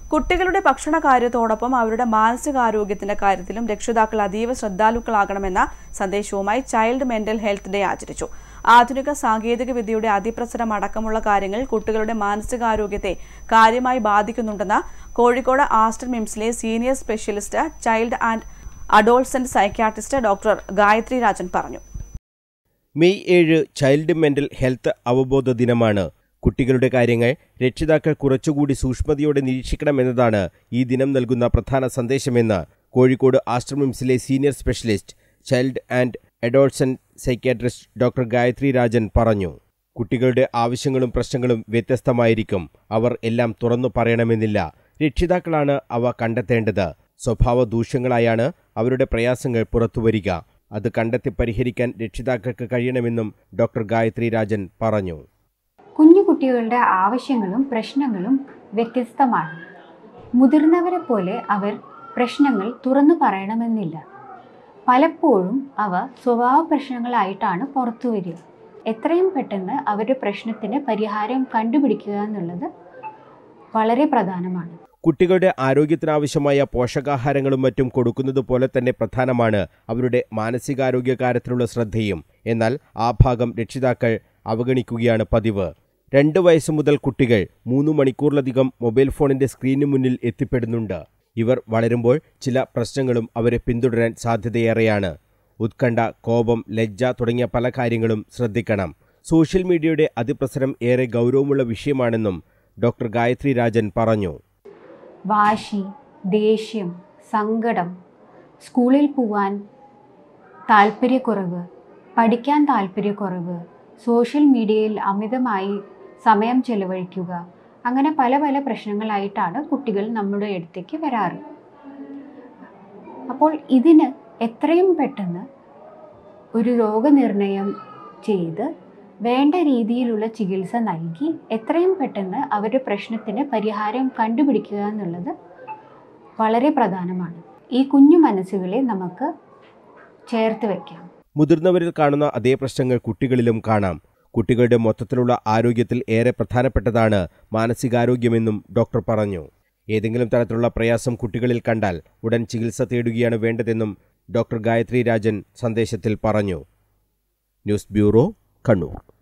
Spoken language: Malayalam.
കുട്ടികളുടെ ഭക്ഷണകാര്യത്തോടൊപ്പം അവരുടെ മാനസികാരോഗ്യത്തിന്റെ കാര്യത്തിലും രക്ഷിതാക്കൾ അതീവ ശ്രദ്ധാലുക്കളാകണമെന്ന സന്ദേശവുമായി ചൈൽഡ് മെന്റൽ ഹെൽത്ത് ഡേ ആചരിച്ചു. ആധുനിക സാങ്കേതിക വിദ്യയുടെ അതിപ്രസരം അടക്കമുള്ള കാര്യങ്ങൾ കുട്ടികളുടെ മാനസികാരോഗ്യത്തെ കാര്യമായി ബാധിക്കുന്നുണ്ടെന്ന് കോഴിക്കോട് ആസ്റ്റർ മിംസിലെ senior specialist child and adolescent psychiatrist doctor Gayathri Rajan പറഞ്ഞു. മെയ് 7 ചൈൽഡ് മെന്റൽ ഹെൽത്ത് അവബോധ ദിനമാണ്. കുട്ടികളുടെ കാര്യങ്ങൾ രക്ഷിതാക്കൾ കുറച്ചുകൂടി സൂക്ഷ്മതയോടെ നിരീക്ഷിക്കണമെന്നതാണ് ഈ ദിനം നൽകുന്ന പ്രധാന സന്ദേശമെന്ന് കോഴിക്കോട് ആസ്റ്റർ മിംസിലെ senior specialist child and adolescent psychiatrist doctor Gayathri Rajan പറഞ്ഞു. കുട്ടികളുടെ ആവശ്യങ്ങളും പ്രശ്നങ്ങളും വ്യത്യസ്തമായിരിക്കും. അവർ എല്ലാം തുറന്നു പറയണമെന്നില്ല. രക്ഷിതാക്കളാണ് അവ കണ്ടെത്തേണ്ടത്. സ്വഭാവ ദൂഷ്യങ്ങളായാണ് അവരുടെ പ്രയാസങ്ങൾ പുറത്തുവരിക. അത് കണ്ടെത്തി പരിഹരിക്കാൻ രക്ഷിതാക്കൾക്ക് കഴിയണമെന്നും ഡോക്ടർ ഗായത്രി രാജൻ പറഞ്ഞു. കുഞ്ഞു കുട്ടികളുടെ ആവശ്യങ്ങളും പ്രശ്നങ്ങളും വ്യത്യസ്തമാണ്. മുതിർന്നവരെ പോലെ അവർ പ്രശ്നങ്ങൾ തുറന്നു പറയണമെന്നില്ല. പലപ്പോഴും അവ സ്വഭാവ പ്രശ്നങ്ങളായിട്ടാണ് പുറത്തു വരിക. എത്രയും പെട്ടെന്ന് അവരുടെ പ്രശ്നത്തിന് പരിഹാരം കണ്ടുപിടിക്കുക എന്നുള്ളത് വളരെ പ്രധാനമാണ്. കുട്ടികളുടെ ആരോഗ്യത്തിനാവശ്യമായ പോഷകാഹാരങ്ങളും മറ്റും കൊടുക്കുന്നത് പോലെ തന്നെ പ്രധാനമാണ് അവരുടെ മാനസികാരോഗ്യ കാര്യത്തിലുള്ള ശ്രദ്ധയും. എന്നാൽ ആ ഭാഗം രക്ഷിതാക്കൾ അവഗണിക്കുകയാണ് പതിവ്. 2 വയസ്സ് മുതൽ കുട്ടികൾ 3 മണിക്കൂറിലധികം മൊബൈൽ ഫോണിന്റെ സ്ക്രീനിന് മുന്നിൽ എത്തിപ്പെടുന്നുണ്ട്. ഇവർ വളരുമ്പോൾ ചില പ്രശ്നങ്ങളും അവരെ പിന്തുടരാൻ സാധ്യതയേറെയാണ്. ഉത്കണ്ഠ, കോപം, ലജ്ജ തുടങ്ങിയ പല കാര്യങ്ങളും ശ്രദ്ധിക്കണം. സോഷ്യൽ മീഡിയയുടെ അതിപ്രസരം ഏറെ ഗൗരവമുള്ള വിഷയമാണെന്നും ഡോക്ടർ ഗായത്രി രാജൻ പറഞ്ഞു. വാശി, ദേഷ്യം, സങ്കടം, സ്കൂളിൽ പോവാൻ താല്പര്യക്കുറവ്, പഠിക്കാൻ താല്പര്യക്കുറവ്, സോഷ്യൽ മീഡിയയിൽ അമിതമായി സമയം ചെലവഴിക്കുക, അങ്ങനെ പല പല പ്രശ്നങ്ങളായിട്ടാണ് കുട്ടികൾ നമ്മുടെ അടുത്തേക്ക് വരാറ്. അപ്പോൾ ഇതിന് എത്രയും പെട്ടെന്ന് ഒരു രോഗനിർണയം ചെയ്ത് വേണ്ട രീതിയിലുള്ള ചികിത്സ നൽകി എത്രയും പെട്ടെന്ന് അവരുടെ പ്രശ്നത്തിന് പരിഹാരം കണ്ടുപിടിക്കുക എന്നുള്ളത് വളരെ പ്രധാനമാണ്. ഈ കുഞ്ഞു മനസ്സുകളെ നമുക്ക് ചേർത്ത് വയ്ക്കാം. മുതിർന്നവരിൽ കാണുന്ന അതേ പ്രശ്നങ്ങൾ കുട്ടികളിലും കാണാം. കുട്ടികളുടെ മൊത്തത്തിലുള്ള ആരോഗ്യത്തിൽ ഏറെ പ്രധാനപ്പെട്ടതാണ് മാനസികാരോഗ്യമെന്നും ഡോക്ടർ പറഞ്ഞു. ഏതെങ്കിലും തരത്തിലുള്ള പ്രയാസം കുട്ടികളിൽ കണ്ടാൽ ഉടൻ ചികിത്സ തേടുകയാണ് വേണ്ടതെന്നും ഡോക്ടർ ഗായത്രി രാജൻ സന്ദേശത്തിൽ പറഞ്ഞു. News bureau, Kannur.